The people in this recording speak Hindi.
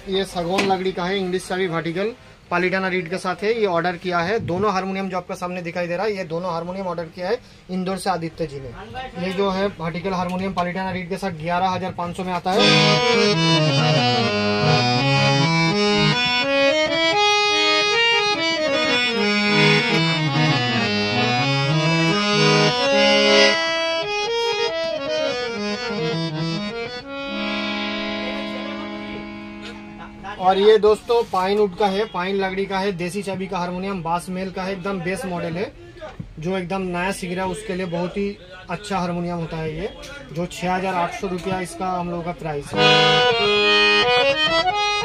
ये सागौन लकड़ी का है, इंग्लिश चाबी वर्टिकल पालिटाना रीड के साथ है। ये ऑर्डर किया है। दोनों हारमोनियम जो आपका सामने दिखाई दे रहा है, ये दोनों हारमोनियम ऑर्डर किया है इंदौर से आदित्य जी ने। ये जो है वर्टिकल हारमोनियम पालिटाना रीड के साथ 11,500 में आता है। और ये दोस्तों पाइन वुड का है, पाइन लकड़ी का है, देसी चाबी का हारमोनियम, बास मेल का है, एकदम बेस मॉडल है, जो एकदम नया सीख रहा है उसके लिए बहुत ही अच्छा हारमोनियम होता है ये, जो 6,800 रुपया इसका हम लोगों का प्राइस है।